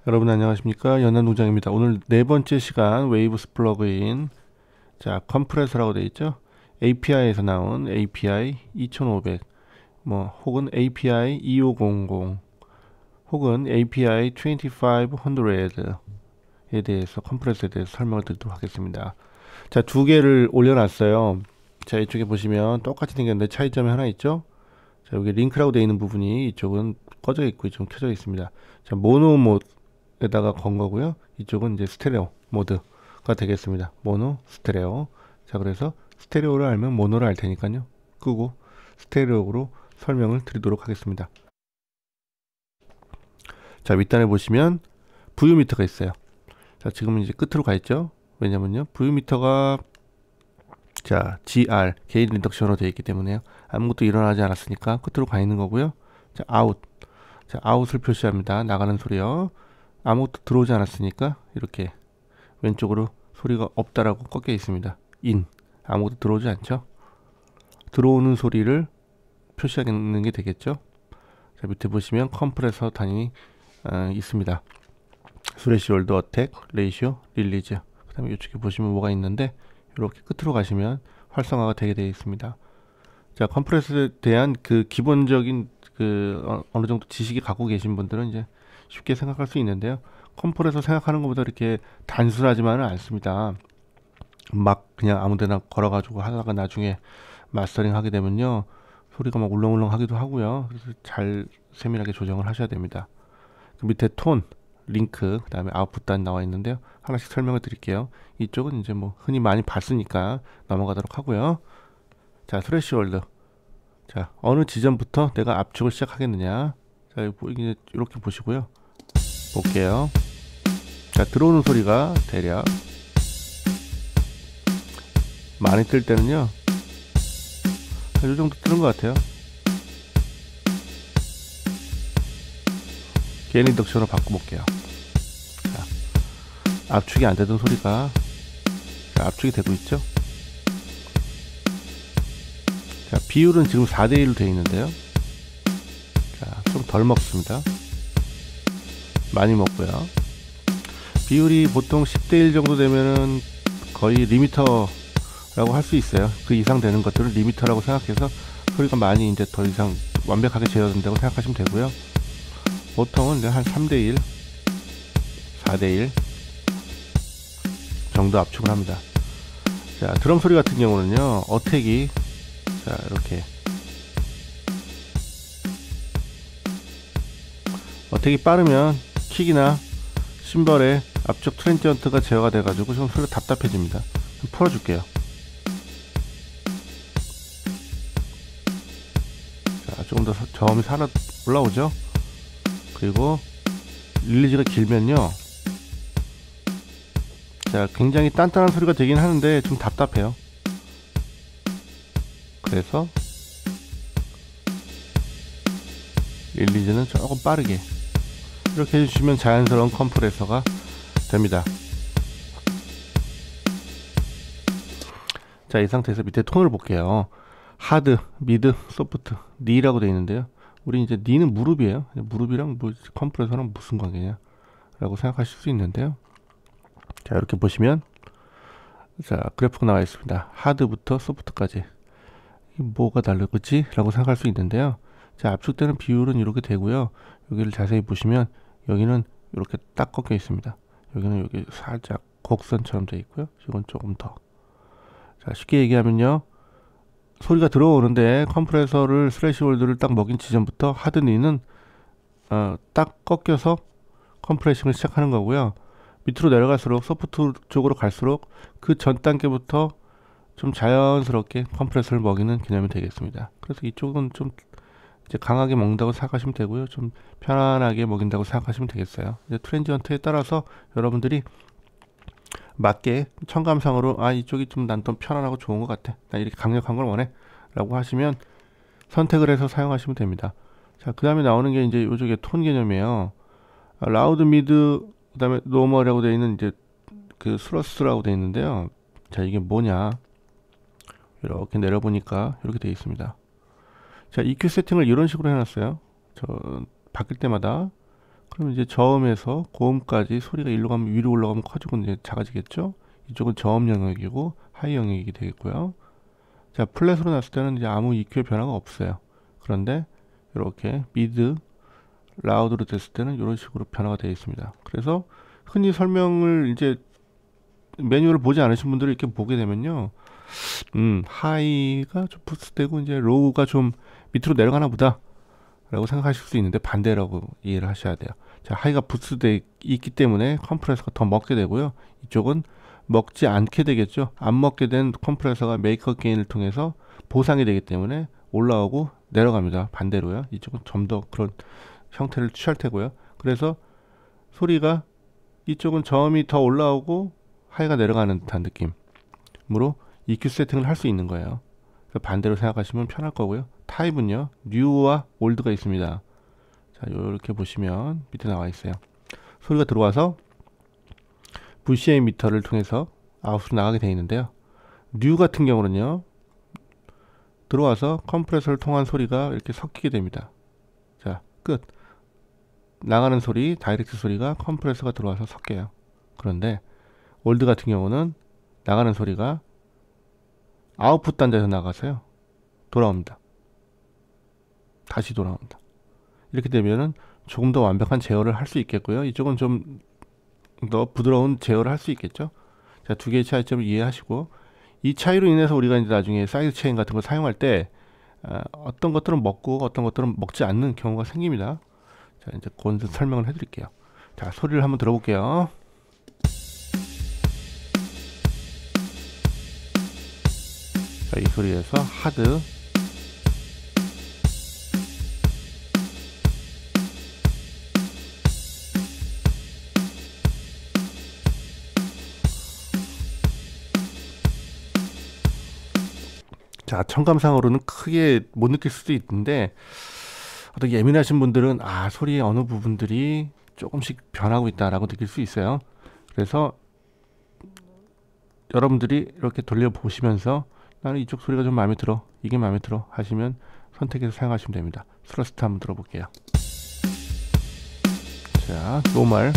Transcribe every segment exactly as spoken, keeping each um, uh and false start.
여러분 안녕하십니까? 연남동장입니다. 오늘 네 번째 시간 웨이브스 플러그인, 자 컴프레서라고 되어 있죠. 에이피아이에서 나온 에이피아이 이천오백, 뭐 혹은 에이피아이 이천오백, 혹은 에이피아이 이천오백에 대해서, 컴프레서에 대해서 설명을 드리도록 하겠습니다. 자, 두 개를 올려놨어요. 자, 이쪽에 보시면 똑같이 생겼는데 차이점이 하나 있죠. 자, 여기 링크라고 되어 있는 부분이 이쪽은 꺼져 있고 이쪽은 켜져 있습니다. 자, 모노 모드에다가 건 거고요. 이쪽은 이제 스테레오 모드가 되겠습니다. 모노, 스테레오. 자, 그래서 스테레오를 알면 모노를 알 테니까요. 끄고 스테레오로 설명을 드리도록 하겠습니다. 자, 윗단에 보시면 브이유 미터가 있어요. 자, 지금은 이제 끝으로 가 있죠. 왜냐면요, 브이유 미터가 자, 지알 게인 리덕션으로 되어 있기 때문에요. 아무것도 일어나지 않았으니까 끝으로 가 있는 거고요. 자, 아웃. 자, 아웃을 표시합니다. 나가는 소리요. 아무것도 들어오지 않았으니까 이렇게 왼쪽으로 소리가 없다라고 꺾여 있습니다. 인. 아무것도 들어오지 않죠. 들어오는 소리를 표시하는 게 되겠죠. 자, 밑에 보시면 컴프레서 단위 어, 있습니다. 스레시홀드, 어택, 레이시오, 릴리즈. 그 다음에 이쪽에 보시면 뭐가 있는데 이렇게 끝으로 가시면 활성화가 되게 되어 있습니다. 자, 컴프레서에 대한 그 기본적인 그 어, 어느 정도 지식이 갖고 계신 분들은 이제 쉽게 생각할 수 있는데요. 컴프레서 생각하는 것보다 이렇게 단순하지만은 않습니다. 막 그냥 아무데나 걸어가지고 하다가 나중에 마스터링 하게 되면요, 소리가 막 울렁울렁 하기도 하고요. 그래서 잘 세밀하게 조정을 하셔야 됩니다. 그 밑에 톤, 링크, 그 다음에 아웃풋 단 나와 있는데요. 하나씩 설명을 드릴게요. 이쪽은 이제 뭐 흔히 많이 봤으니까 넘어가도록 하고요. 자, 스레시홀드. 자, 어느 지점부터 내가 압축을 시작하겠느냐. 자, 이게 이렇게 보시고요. 볼게요. 자, 들어오는 소리가 대략 많이 뜰 때는요, 이 정도 뜨는 것 같아요. 게인 리덕션으로 바꿔볼게요. 자, 압축이 안 되던 소리가 자, 압축이 되고 있죠. 자, 비율은 지금 사 대 일로 되어 있는데요. 자, 좀 덜 먹습니다. 많이 먹고요. 비율이 보통 십 대 일 정도 되면은 거의 리미터라고 할 수 있어요. 그 이상 되는 것들은 리미터라고 생각해서 소리가 많이 이제 더 이상 완벽하게 제어된다고 생각하시면 되고요. 보통은 이제 한 삼 대 일, 사 대 일 정도 압축을 합니다. 자, 드럼 소리 같은 경우는요, 어택이 자, 이렇게 어택이 빠르면 킥이나 심벌의 앞쪽 트랜지언트가 제어가 돼가지고 좀 소리가 답답해집니다. 좀 풀어줄게요. 자, 조금 더 저음이 살아 올라오죠. 그리고 릴리즈가 길면요, 자, 굉장히 단단한 소리가 되긴 하는데 좀 답답해요. 그래서 릴리즈는 조금 빠르게 이렇게 해주시면 자연스러운 컴프레서가 됩니다. 자, 이 상태에서 밑에 톤을 볼게요. 하드, 미드, 소프트, 니라고 되어 있는데요. 우리 이제 니는 무릎이에요. 무릎이랑 뭐 컴프레서랑 무슨 관계냐 라고 생각하실 수 있는데요. 자, 이렇게 보시면 자, 그래프가 나와 있습니다. 하드부터 소프트까지 뭐가 다르지? 라고 생각할 수 있는데요. 자, 압축되는 비율은 이렇게 되고요. 여기를 자세히 보시면 여기는 이렇게 딱 꺾여 있습니다. 여기는 여기 살짝 곡선처럼 되어 있고요. 이건 조금 더. 자, 쉽게 얘기하면요, 소리가 들어오는데 컴프레서를 스레시홀드를 딱 먹인 지점부터 하드니는 어, 딱 꺾여서 컴프레싱을 시작하는 거고요. 밑으로 내려갈수록 소프트 쪽으로 갈수록 그 전 단계부터 좀 자연스럽게 컴프레서를 먹이는 개념이 되겠습니다. 그래서 이쪽은 좀 이제 강하게 먹는다고 생각하시면 되고요. 좀 편안하게 먹인다고 생각하시면 되겠어요. 이제 트랜지언트에 따라서 여러분들이 맞게 청감상으로 아, 이쪽이 좀 난 좀 편안하고 좋은 것 같아, 나 이렇게 강력한 걸 원해 라고 하시면 선택을 해서 사용하시면 됩니다. 자, 그 다음에 나오는 게 이제 이쪽에 톤 개념이에요. 아, 라우드, 미드, 그 다음에 노멀이라고 되어 있는 이제 그 스러스라고 되어 있는데요. 자, 이게 뭐냐, 이렇게 내려보니까 이렇게 되어 있습니다. 자, 이큐 세팅을 이런 식으로 해놨어요. 저 바뀔 때마다 그럼 이제 저음에서 고음까지 소리가 일로 가면 위로 올라가면 커지고 이제 작아지겠죠? 이쪽은 저음 영역이고 하이 영역이 되겠고요. 자, 플랫으로 놨을 때는 이제 아무 이큐의 변화가 없어요. 그런데 이렇게 미드, 라우드로 됐을 때는 이런 식으로 변화가 되어 있습니다. 그래서 흔히 설명을 이제 메뉴를 보지 않으신 분들이 이렇게 보게 되면요, 음, 하이가 좀 부스되고 이제 로우가 좀 밑으로 내려가나 보다 라고 생각하실 수 있는데 반대라고 이해를 하셔야 돼요. 자, 하이가 부스되어 있기 때문에 컴프레서가 더 먹게 되고요. 이쪽은 먹지 않게 되겠죠. 안 먹게 된 컴프레서가 메이커 게인을 통해서 보상이 되기 때문에 올라오고 내려갑니다. 반대로요. 이쪽은 좀 더 그런 형태를 취할 테고요. 그래서 소리가 이쪽은 저음이 더 올라오고 하이가 내려가는 듯한 느낌으로 이큐 세팅을 할 수 있는 거예요. 반대로 생각하시면 편할 거고요. 타입은요, 뉴와 올드가 있습니다. 자, 이렇게 보시면 밑에 나와 있어요. 소리가 들어와서 브이씨아이 미터를 통해서 아웃으로 나가게 되어 있는데요. 뉴 같은 경우는요, 들어와서 컴프레서를 통한 소리가 이렇게 섞이게 됩니다. 자, 끝. 나가는 소리, 다이렉트 소리가 컴프레서가 들어와서 섞여요. 그런데 올드 같은 경우는 나가는 소리가 아웃풋 단자에서 나가서요, 돌아옵니다. 다시 돌아옵니다. 이렇게 되면은 조금 더 완벽한 제어를 할 수 있겠고요. 이쪽은 좀 더 부드러운 제어를 할 수 있겠죠. 자, 두 개의 차이점을 이해하시고, 이 차이로 인해서 우리가 이제 나중에 사이드 체인 같은 걸 사용할 때 어, 어떤 것들은 먹고 어떤 것들은 먹지 않는 경우가 생깁니다. 자, 이제 그건 좀 설명을 해드릴게요. 자, 소리를 한번 들어볼게요. 자, 이 소리에서 하드, 자, 청감상으로는 크게 못 느낄 수도 있는데, 어떤 예민하신 분들은 아, 소리의 어느 부분들이 조금씩 변하고 있다라고 느낄 수 있어요. 그래서 여러분들이 이렇게 돌려보시면서 나는 이쪽 소리가 좀 마음에 들어, 이게 마음에 들어 하시면 선택해서 사용하시면 됩니다. 스러스트 한번 들어볼게요. 자, 노멀.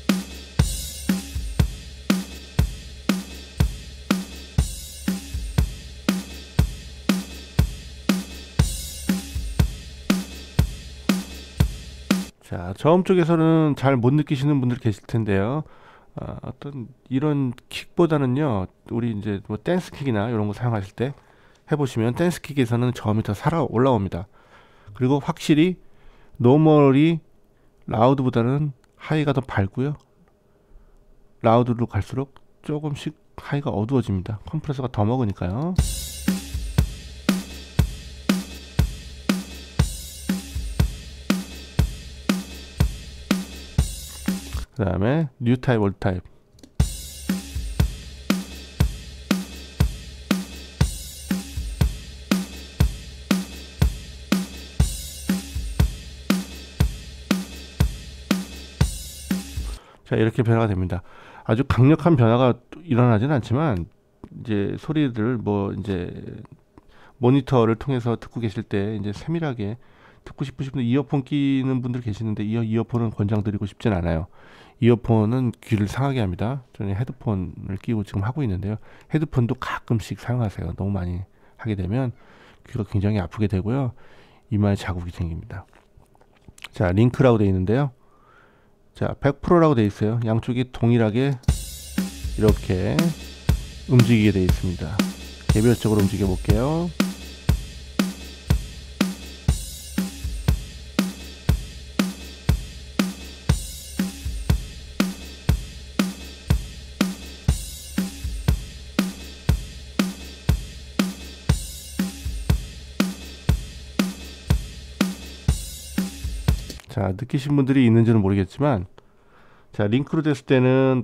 자, 저음 쪽에서는 잘 못 느끼시는 분들 계실 텐데요. 어, 어떤 이런 킥보다는요, 우리 이제 뭐 댄스 킥이나 이런 거 사용하실 때 해보시면 댄스 킥에서는 저음이 더 살아 올라옵니다. 그리고 확실히 노멀이 라우드보다는 하이가 더 밝고요. 라우드로 갈수록 조금씩 하이가 어두워집니다. 컴프레서가 더 먹으니까요. 그 다음에 뉴 타입, 올드 타입. 자, 이렇게 변화가 됩니다. 아주 강력한 변화가 일어나지는 않지만 이제 소리들 뭐 이제 모니터를 통해서 듣고 계실 때 이제 세밀하게 듣고 싶으신 분들, 이어폰 끼는 분들 계시는데 이 이어폰은 권장드리고 싶진 않아요. 이어폰은 귀를 상하게 합니다. 저는 헤드폰을 끼고 지금 하고 있는데요. 헤드폰도 가끔씩 사용하세요. 너무 많이 하게 되면 귀가 굉장히 아프게 되고요. 이마에 자국이 생깁니다. 자, 링크라고 되어 있는데요. 자, 백 퍼센트라고 되어 있어요. 양쪽이 동일하게 이렇게 움직이게 되어 있습니다. 개별적으로 움직여 볼게요. 자, 느끼신 분들이 있는지는 모르겠지만, 자, 링크로 됐을 때는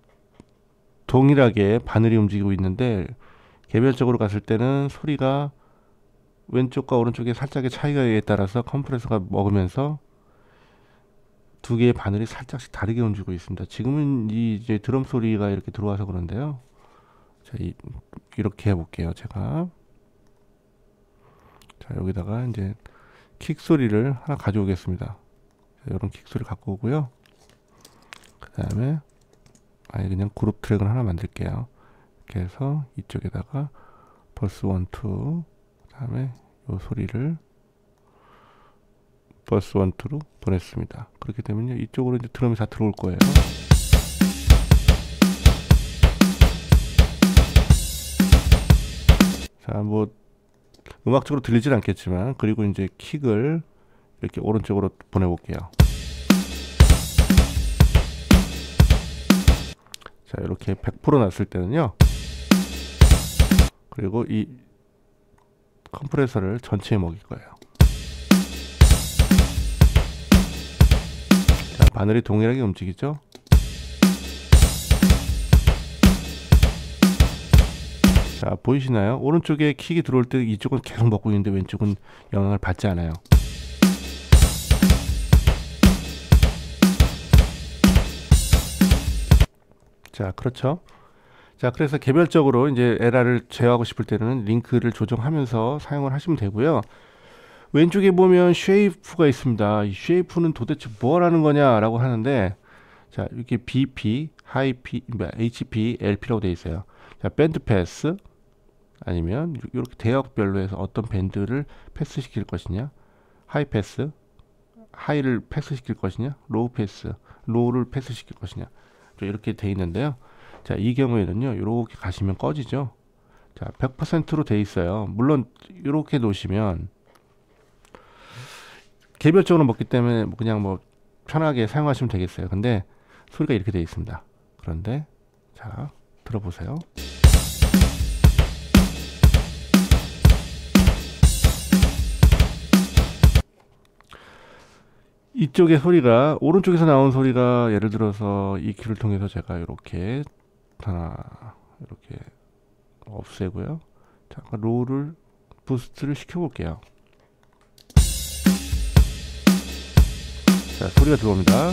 동일하게 바늘이 움직이고 있는데 개별적으로 갔을 때는 소리가 왼쪽과 오른쪽에 살짝의 차이가에 따라서 컴프레서가 먹으면서 두 개의 바늘이 살짝씩 다르게 움직이고 있습니다. 지금은 이 이제 드럼 소리가 이렇게 들어와서 그런데요. 자, 이, 이렇게 해볼게요. 제가 자, 여기다가 이제 킥 소리를 하나 가져오겠습니다. 이런 킥 소리 갖고 오고요. 그 다음에 아예 그냥 그룹 트랙을 하나 만들게요. 이렇게 해서 이쪽에다가 버스 원, 투, 그 다음에 요 소리를 버스 원, 투로 보냈습니다. 그렇게 되면요, 이쪽으로 이제 드럼이 다 들어올 거예요. 자, 뭐 음악적으로 들리진 않겠지만, 그리고 이제 킥을 이렇게 오른쪽으로 보내볼게요. 자, 이렇게 백 퍼센트 났을 때는요, 그리고 이 컴프레서를 전체에 먹일 거예요. 자, 바늘이 동일하게 움직이죠. 자, 보이시나요? 오른쪽에 킥이 들어올 때 이쪽은 계속 먹고 있는데 왼쪽은 영향을 받지 않아요. 자, 그렇죠. 자, 그래서 개별적으로 이제 에러를 제어하고 싶을 때는 링크를 조정하면서 사용을 하시면 되고요. 왼쪽에 보면 쉐이프가 있습니다. 이 쉐이프는 도대체 뭐라는 거냐라고 하는데, 자, 이렇게 비피, 하이피, 에이치피, 엘피라고 되어 있어요. 자, 밴드 패스, 아니면 이렇게 대역별로 해서 어떤 밴드를 패스시킬 것이냐, 하이 패스, 하이를 패스시킬 것이냐, 로우 패스, 로우를 패스시킬 것이냐, 이렇게 돼 있는데요. 자, 이 경우에는요, 이렇게 가시면 꺼지죠. 자, 백 퍼센트로 돼 있어요. 물론 이렇게 놓으시면 개별적으로 먹기 때문에 그냥 뭐 편하게 사용하시면 되겠어요. 근데 소리가 이렇게 돼 있습니다. 그런데 자, 들어보세요. 이쪽의 소리가, 오른쪽에서 나온 소리가 예를 들어서 이 큐를 통해서 제가 이렇게 하나 이렇게 없애고요. 잠깐 로우를 부스트를 시켜 볼게요. 자, 소리가 들어옵니다.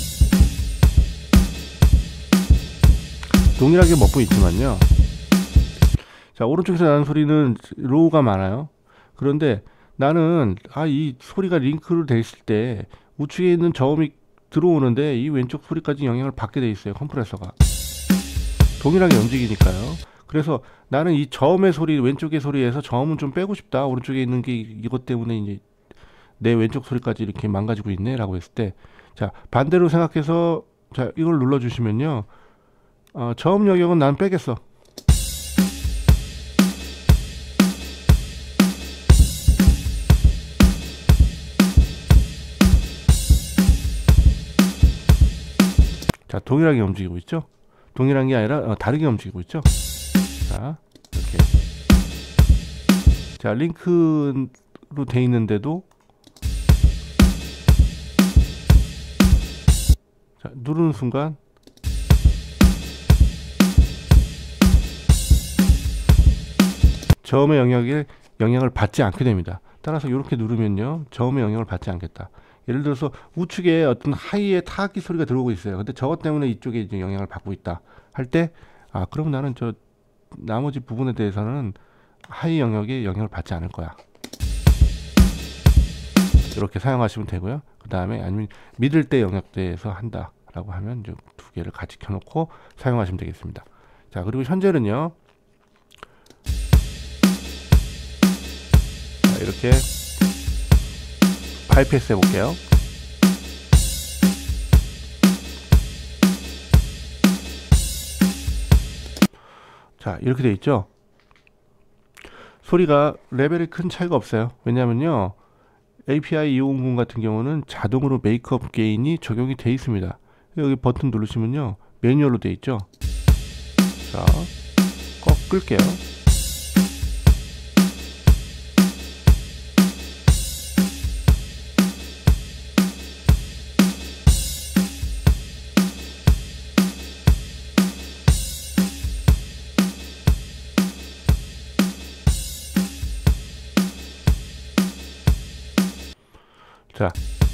동일하게 먹고 있지만요. 자, 오른쪽에서 나는 소리는 로우가 많아요. 그런데 나는 아, 이 소리가 링크로 돼 있을 때 우측에 있는 저음이 들어오는데 이 왼쪽 소리까지 영향을 받게 돼 있어요. 컴프레서가 동일하게 움직이니까요. 그래서 나는 이 저음의 소리, 왼쪽의 소리에서 저음은 좀 빼고 싶다. 오른쪽에 있는 게 이것 때문에 이제 내 왼쪽 소리까지 이렇게 망가지고 있네 라고 했을 때, 자, 반대로 생각해서 자, 이걸 눌러 주시면요, 어, 저음 영역은 난 빼겠어. 자, 동일하게 움직이고 있죠. 동일한 게 아니라 어, 다르게 움직이고 있죠. 자, 이렇게. 자, 링크로 돼 있는데도 자, 누르는 순간 저음의 영역에 영향을 받지 않게 됩니다. 따라서 이렇게 누르면요, 저음의 영향을 받지 않겠다. 예를 들어서 우측에 어떤 하이의 타악기 소리가 들어오고 있어요. 근데 저것 때문에 이쪽에 이제 영향을 받고 있다 할 때, 아, 그럼 나는 저 나머지 부분에 대해서는 하이 영역에 영향을 받지 않을 거야. 이렇게 사용하시면 되고요. 그 다음에 아니면 믿을 때 영역대에서 한다 라고 하면 이제 두 개를 같이 켜놓고 사용하시면 되겠습니다. 자, 그리고 현재는요, 자, 이렇게 바이패스 해볼게요. 자, 이렇게 돼 있죠. 소리가 레벨이 큰 차이가 없어요. 왜냐면요, 에이피아이 이백십 같은 경우는 자동으로 메이크업 게인이 적용이 돼 있습니다. 여기 버튼 누르시면요, 매뉴얼로 돼 있죠. 자, 꼭 끌게요. 자,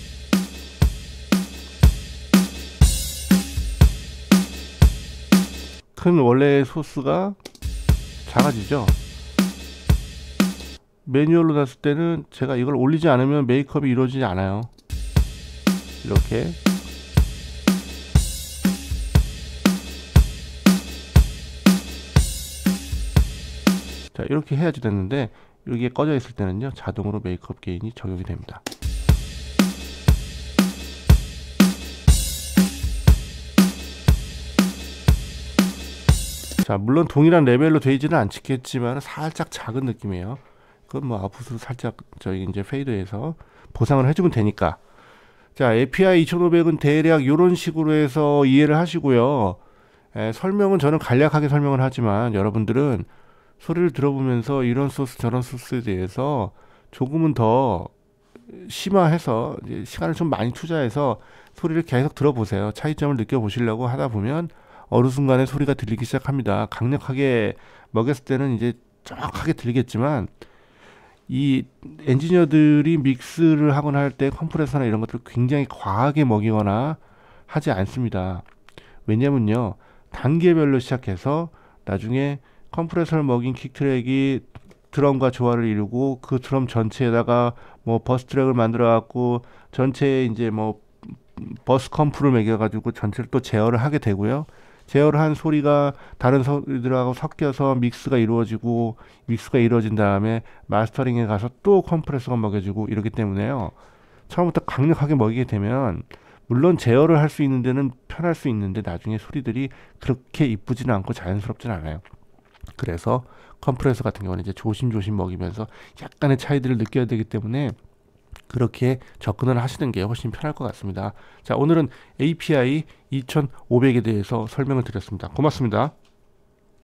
큰 원래 소스가 작아지죠. 매뉴얼로 놨을 때는 제가 이걸 올리지 않으면 메이크업이 이루어지지 않아요. 이렇게 자 이렇게 해야지 됐는데 이게 꺼져 있을 때는요 자동으로 메이크업 게인이 적용이 됩니다. 자 물론 동일한 레벨로 되지는 않겠지만 살짝 작은 느낌이에요. 그건 뭐 아웃풋으로 살짝 저희 이제 페이드해서 보상을 해주면 되니까. 자 에이피아이 이천오백은 대략 이런 식으로 해서 이해를 하시고요. 에, 설명은 저는 간략하게 설명을 하지만 여러분들은 소리를 들어보면서 이런 소스 저런 소스에 대해서 조금은 더 심화해서 이제 시간을 좀 많이 투자해서 소리를 계속 들어보세요. 차이점을 느껴보시려고 하다 보면 어느 순간에 소리가 들리기 시작합니다. 강력하게 먹였을 때는 이제 정확하게 들리겠지만 이 엔지니어들이 믹스를 하거나 할 때 컴프레서나 이런 것들을 굉장히 과하게 먹이거나 하지 않습니다. 왜냐면요 단계별로 시작해서 나중에 컴프레서를 먹인 킥 트랙이 드럼과 조화를 이루고 그 드럼 전체에다가 뭐 버스 트랙을 만들어 갖고 전체에 이제 뭐 버스 컴프를 매겨 가지고 전체를 또 제어를 하게 되고요. 제어를 한 소리가 다른 소리들하고 섞여서 믹스가 이루어지고 믹스가 이루어진 다음에 마스터링에 가서 또 컴프레서가 먹여지고 이렇기 때문에요. 처음부터 강력하게 먹이게 되면 물론 제어를 할 수 있는 데는 편할 수 있는데 나중에 소리들이 그렇게 이쁘지는 않고 자연스럽진 않아요. 그래서 컴프레서 같은 경우는 이제 조심조심 먹이면서 약간의 차이들을 느껴야 되기 때문에 그렇게 접근을 하시는 게 훨씬 편할 것 같습니다. 자, 오늘은 에이피아이 이천오백에 대해서 설명을 드렸습니다. 고맙습니다.